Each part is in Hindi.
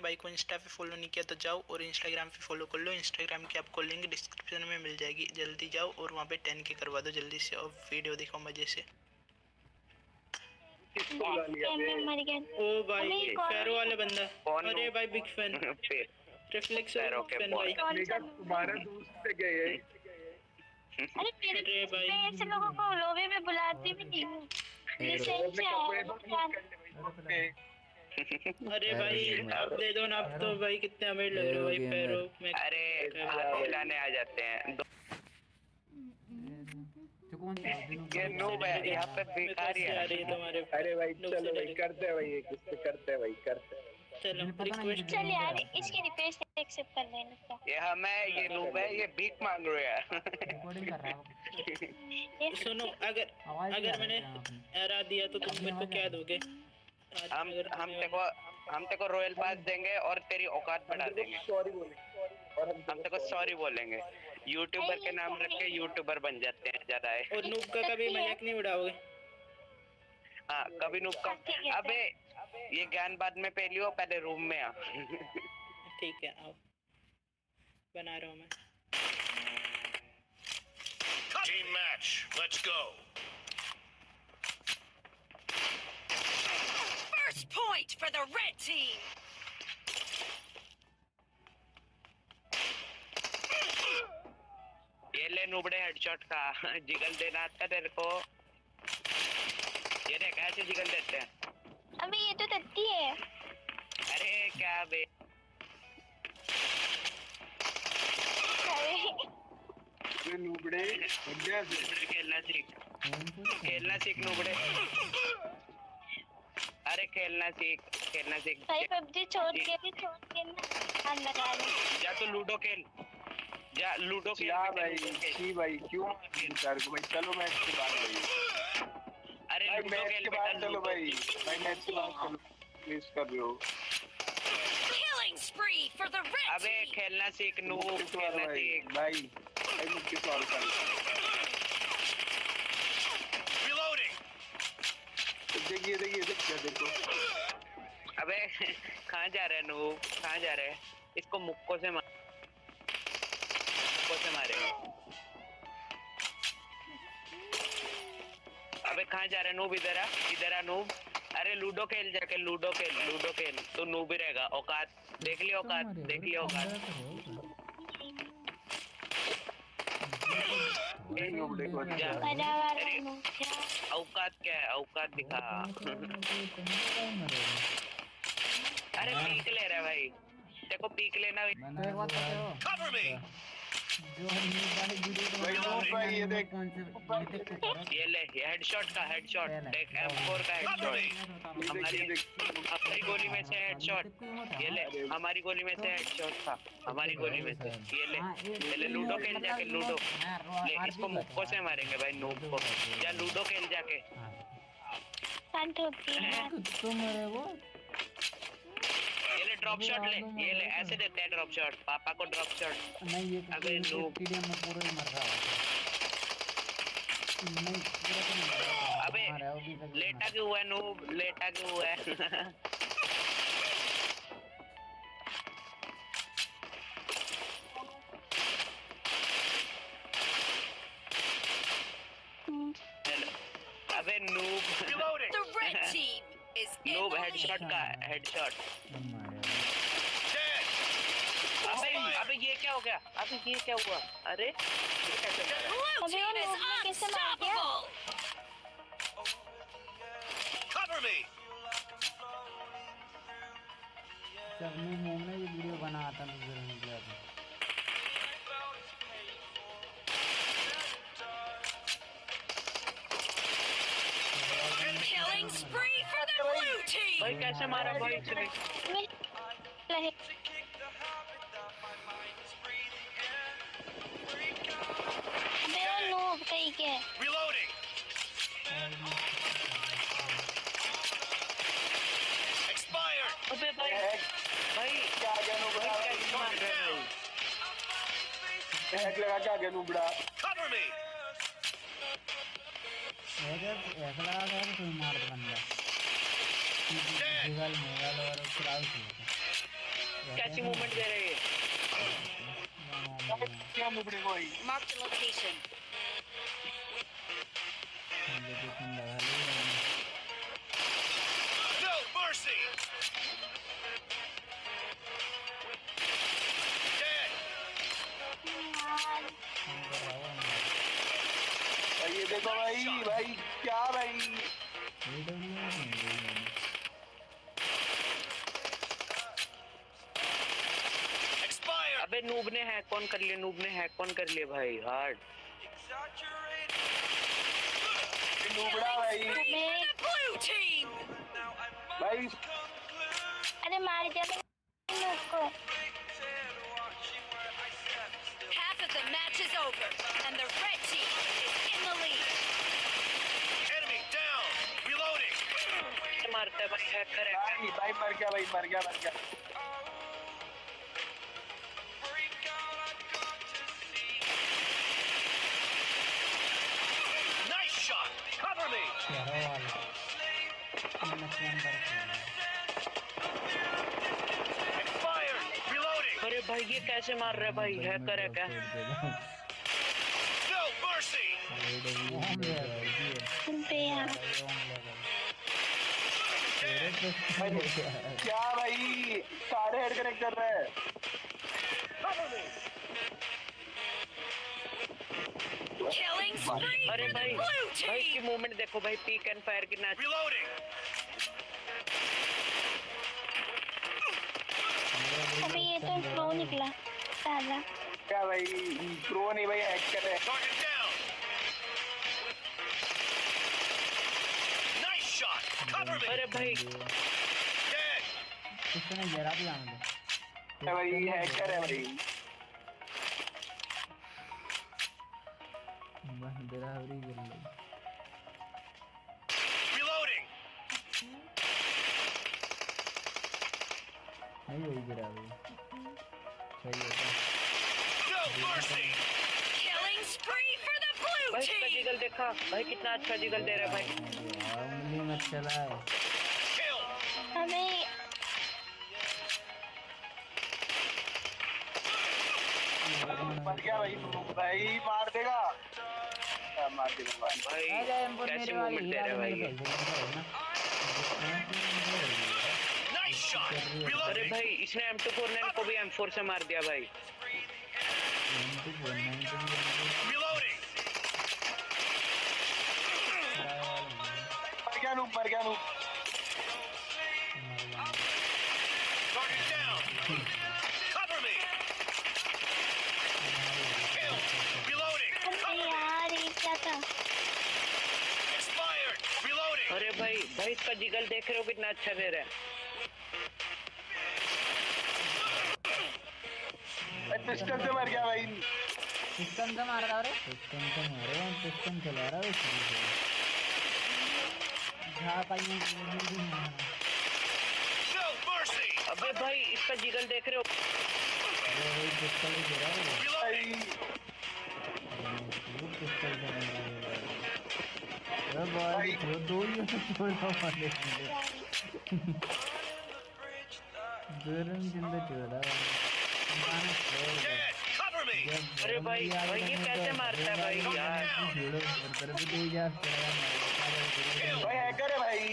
भाई को इंस्टा पे फॉलो नहीं किया तो जाओ और इंस्टाग्राम पे फॉलो कर लो। इंस्टाग्राम की आपको लिंक डिस्क्रिप्शन में मिल जाएगी, जल्दी जाओ और वहाँ पे 10K करवा दो जल्दी से और वीडियो दिखाओ मजे से। ओ भाई फेरो वाला बंदा, अरे भाई बिग फैन, रिफ्लेक्स फैन भाई। तुम्हारे दोस्त से गए। अरे भाई ऐसे लोगों को लोबे में बुलाती भी नहीं हूँ। अरे भाई आप दे दो ना, आप तो भाई कितने अमीर लग रहे हो भाई पैरो में। अरे बुलाने आ जाते हैं ये नूब है यहाँ पे भिखारी है तुम्हारे। अरे भाई चलो भाई करते हैं भाई, किससे करते हैं भाई, करते हैं। चलो रिक्वेस्ट चल यार इसकी रिक्वेस्ट एक्सेप्ट कर लेना। ये हमें ये नूब है, ये भीख मांग रहे हैं। रिकॉर्डिंग कर रहा हूँ। सुनो, अगर मैंने एरा दिया तो तुम मेरे को क्या दोगे? हम तेरे को रॉयल पास देंगे और तेरी औकात बढ़ा देंगे। सॉरी बोलेंगे और हम तेरे को सॉरी बोलेंगे। यूट्यूबर के नाम रख के यूट्यूबर बन जाते हैं ज्यादा है। और नूब का कभी मजाक नहीं उड़ाओगे? हाँ कभी नूब का। अबे ये ज्ञान बाद में पहली हो, पहले रूम में आ। ठीक है आओ, बना रहा हूँ मैं। Team match, let's go. First point for the red team. ये ले नूबड़े हेडशॉट का जिगल देना आता तेरे को। ये देख ऐसे जिगल देते हैं। अबे ये तो तत्ती है। अरे क्या बे, नूबड़े खेलना सीख, खेलना सीख नूबड़े। अरे खेलना सीख, खेलना सीख। भाई पबजी छोड़ के ना ध्यान लगा ले। जा तो लूडो खेल, जा लूडो खेल। भाई भाई क्यों को भाई, चलो मैच के बाद भाई। अरे भाई लूडो मैच खेल के बाद चलो भाई, भाई मैच के बाद चलो, प्लीज कर रहे हो। Killing spree for the red अबे team. खेलना सीख नूब, खेलना सीख भाई भाई मुझे सॉरी कर। Reloading. देखिए देखो। अबे कहाँ जा रहे नूब, कहाँ जा रहे? इसको मुक्को से मारेंगे। अबे कहाँ जा रहे नूब? इधर आ नूब। अरे लूडो खेल जाके, लूडो खेल तो नूब ही रहेगा। औकात देख लियो, औकात देख लियो, औकात। औकात क्या है, औकात दिखा। अरे पीक ले रहा है भाई, देखो पीक लेना। Cover me. ये देख ये ले, ये हेडशॉट का हेडशॉट देख, M4 का हेडशॉट। हमारी गोली में से हेडशॉट। ये ले हमारी गोली में से हेडशॉट था, हमारी गोली में से। ये ले लूडो खेल जाके, लूडो ले। इसको मुक्को से मारेंगे भाई नूब को। या लूडो खेल जाके। शांत होती है तुम मेरे वो ये ले ड्रॉप शॉट ले, ये ले ऐसे देते हैं ड्रॉप शॉट। पापा को ड्रॉप शॉट। नहीं, ये अबे नूब स्टेडियम में पूरा ही मर रहा है। नहीं पूरा तो नहीं मर रहा। अबे लेटा क्यों हुआ है नूब, लेटा क्यों हुआ है? अबे noob The red team is in noob the headshot lead. का हेडशॉट। Dead. अबे ये क्या हो गया? अबे ये क्या हुआ? अरे ये कैसे हो गया? Blue team is unstoppable. Cover me. जब मैं मोमने ये वीडियो बनाया था तो जरूर गया था। Killing spree for the blue team. भाई कैसे मारा भाई इसने? मेरा नूब कहीं के Reloading. Expired. अबे भाई क्या गया नूबड़ा, कैसे मार रहे हो? हैक लगा के आ गया नूबड़ा। Cover me. ऐसा लगा था कि कोई मार बंदा। Dead. मोबाइल और क्राउड कैसी मूवमेंट दे रहे हैं क्या मुबड़े को भाई Marked a location. लोकेशन लगा ली No mercy. Dead. भाई ये देखो भाई भाई क्या भाई Expired. अबे नूब ने हैक कौन कर लिया भाई हार्ड नुबड़ा भाई The blue team. भाई अरे मार दिया मैंने उसको। Half of the match is over, and the red team is in the lead. Enemy down. Reloading. मारता है भाई हैकर है भाई मर गया भाई मर गया Nice shot. Cover me. Expired. Reloading. अरे भाई ये कैसे मार रहा है भाई हैकर है क्या No mercy. तुम पे यार। क्या भाई सारे हेड कनेक्ट कर रहे हैं Killing spree अरे for the भाई blue भाई की team. मूवमेंट देखो भाई पीक एंड फायर कितना अच्छा Reloading. अबे ये तो स्लो निकला साला। क्या भाई प्रो नहीं भाई हैक कर रहे हैं Target down. Nice shot. Cover me. अरे भाई Dead. किसने जरा भी आने दो क्या भाई हैकर है भाई बस बराबरी कर लो Reloading. नहीं वही बराबरी सही होता No mercy. Killing spree for the blue भाई इसका team. जिगल देखा भाई कितना अच्छा जिगल दे रहा है भाई उंगली मत चलाए Kill. अबे मर गया भाई भाई मार देगा क्या मार देगा भाई भाई आजा एम्पोर कैसी मेरे वाली मूवमेंट दे हीरा रहा है भी भाई मेरे खेल सकता है ना Nice shot. अरे Reloading. भाई इसने M249 को भी M4 से मार दिया भाई Reloading. मर गया noob Target down. Cover me. Kill. Reloading. अबे यार ये क्या था? Expired. Reloading. अरे भाई भाई इसका जिगल देख रहे हो कितना अच्छा दे रहा है पिस्टल से मर गया भाई सिस्टम से मार रहा है सिस्टम से मारे हम सिस्टम चला रहा है जहाँ पाइए No mercy. अबे भाई इसका जिगल देख रहे हो वही पिस्टल ही दे रहा है Reloading. वो पिस्टल से मार रहा है भाई वो दो ही छोड़ा वाले गरम जिंदा छोड़ा Dead. Cover me. अरे भाई भाई ये कैसे मारता है भाई यार छोड़ो तरफ दो यार भाई हैकर है भाई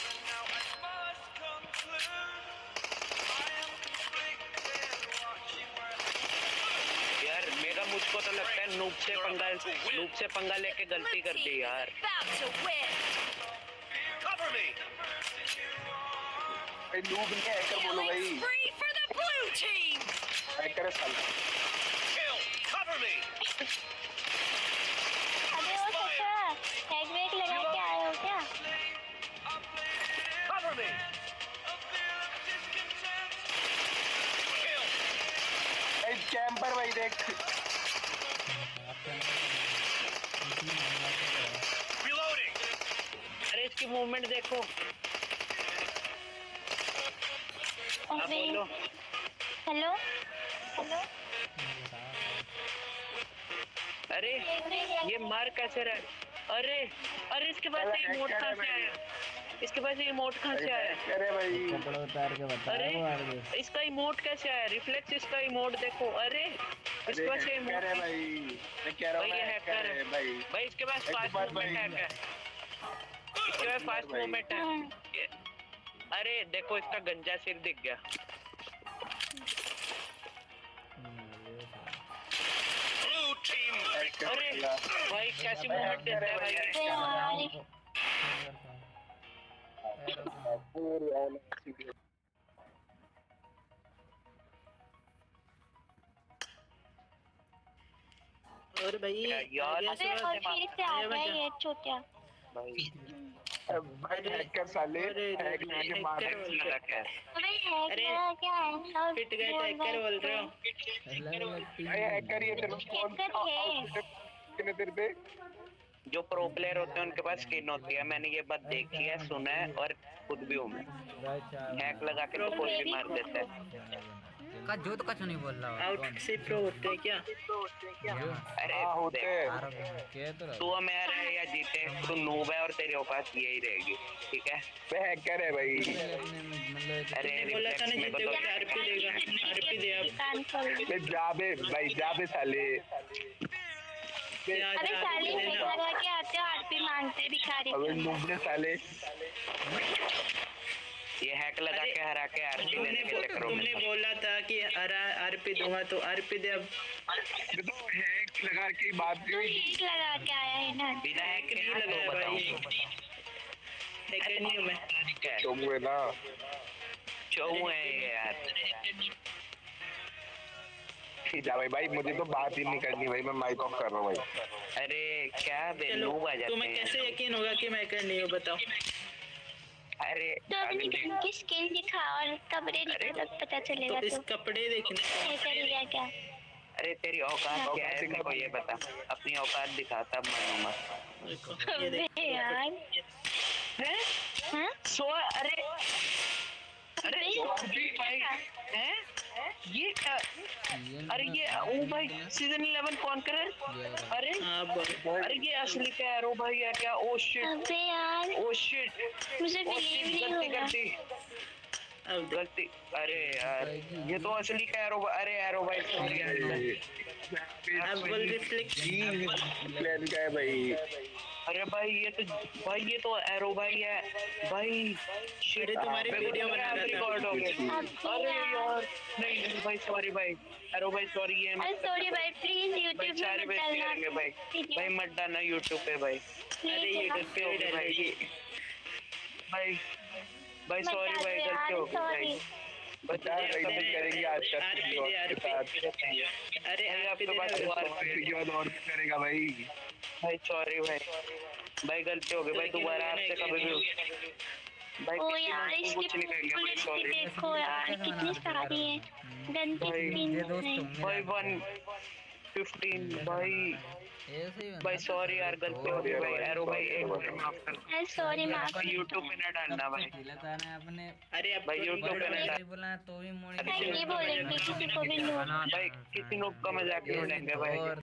यार मेरा मुझको तो लगता है नूब से पंगा लेके गलती Blue कर दी team यार is about to win. Cover me. भाई नूब नहीं हैकर बोलो Killing भाई spree for the blue team. Hacker है साला Kill. Cover me. अबे वो सच्चा टैग वेग लगा के आए हो क्या? Cover me. Kill. भाई कैंपर भाई देख Reloading. अरे इसकी मूवमेंट देखो आप अबे बोलो हेलो अरे ये मार कैसे रहा है अरे अरे इसके बाद से इमोट कहाँ से आया इसके पास इमोट कहाँ से आया? अरे भाई कपड़ा उतार के बता अरे वो आर दे। इसका इमोट कैसे आया? रिफ्लेक्स इसका इमोट देखो। अरे इसके पास ये हैकर है इमोट। भाई, मैं कह रहा हूँ भाई ये हैकर है भाई। भाई। इसके पास एक फास्ट बार मूवमेंट भाई। है। इसके पास फास्ट भाई। मूवमेंट है। अरे देखो इसका गंजा सिर दिख गया। Blue team victory. अरे भाई कैसी मूवमेंट देता है भाई। अरे यार और भाई यार अबे और फिर से आ गया ये चोटिया। भाई भाई हैकर साले हैक करके मार टैक्स लगा के आया। अबे है अरे, क्या है? फिट गए तो हैकर बोल रहे हो? भाई हैकर ये तेरे फोन हैकर है। कितने देर पे जो प्रो प्लेयर होते हैं उनके पास स्किन होती है। मैंने ये बात देखी है, सुना है और खुद भी हूँ मैं। हैक लगा के तो कोई भी मार देता है। का जो तो कुछ नहीं बोल रहा आउट से प्रो होते हैं क्या? अरे हाँ होते देख, हैं। के तो तू हमें रहे या जीते, तू नूब है और तेरे औकात यही रहेगी, ठीक है? मैं हैकर है भाई। मतलब अरे तूने बोला था ना रिफ्लेक्स में जीते तो को आरपी देगा, आरपी दे अब। कान खोल दे। मैं जाबे भाई जाबे साले। क्या अबे जा साले आरपी फेक देना? लगा के आते हो आरपी मांगते भिखारी। अबे नुबड़े साले। ये हैक लगा के हरा के आरपी लेने के चक्करों में। तुमने बोला था कि आरपी दूंगा तो आरपी दे अब। मैं तो हैक लगा के बात तू हुई। हीट लगा के आया है ना। बिना हैक के नहीं तो लगाया बताऊं भाई। हैकर नहीं हूँ मैं। क्या है? तुम हुए ना चौ है ये यार। जा भाई मुझे तो बात ही नहीं करनी भाई, मैं माइक ऑफ कर रहा हूँ भाई। अरे क्या बे चलो नूब आ जाते तुम्हें कैसे हैं। यकीन होगा कि मैं हैकर नहीं हूँ बताओ? तो अरे अपनी अगले गन की स्किन दिखा और कपड़े दिखा तब पता चलेगा तो इस तो कपड़े देखने ये करेगा क्या? अरे तेरी औकात क्या है मेरे को ये बता। अपनी औकात दिखा तब मानूंगा। देखो ये अबे देखो। यार हैं? हाँ? सो अरे अरे अबे भाई हैं? ये क्या? अरे ये ओ भाई सीजन 11 कौन करे? अरे हाँ बोल। अरे ये असली क्या एरो भाई है क्या? ओ शिट अबे यार ओ शिट मुझे ओ बिलीव शिट नहीं गलती हो रहा। गलती अब देख। गलती। अरे यार ये तो असली का एरो। अरे एरो भाई अब बोल रिफ्लेक्ट। प्लान क्या है भाई? अरे भाई ये तो एरो भाई है भाई। शिट अरे तुम्हारी वीडियो बना रहा था। रिकॉर्ड हो गया। अरे यार नहीं भाई सॉरी भाई एरो भाई सॉरी ये अरे सॉरी भाई प्लीज भाई यूट्यूब सारे में मत बेइज्जती करेंगे डालना। भाई मत डालना यूट्यूब पे भाई। अरे यूट्यूब पे भी डालेगी। भाई सॉरी भाई गलती हो गई भाई। बता नहीं करेंगे आज का आरपी दे आरपी। अरे भाई आरपी आपके दे पास ना। और करेगा भाई। भाई सॉरी भाई गलती हो गई भाई। दोबारा आपसे कभी भी भाई ओ किसी यार ने इसकी कुछ नहीं कहेंगे भाई बुलेट भी सॉरी देखो यार कितनी सारी है। गन की भाई, स्किन भाई 115 भाई ऐसे ही भाई सॉरी यार गलती हो गई भाई। एरो भाई एक बार माफ कर नहीं सॉरी माफ भाई यूट्यूब पे ना डालना भाई। खिलाता है अपने अरे अब भाई तो YouTube पे बोलो। ना बोला तो भी मोड़ी नहीं बोलेंगे किसी को भी नो। भाई किसी नूब का मजाक नहीं उड़ाएंगे भाई।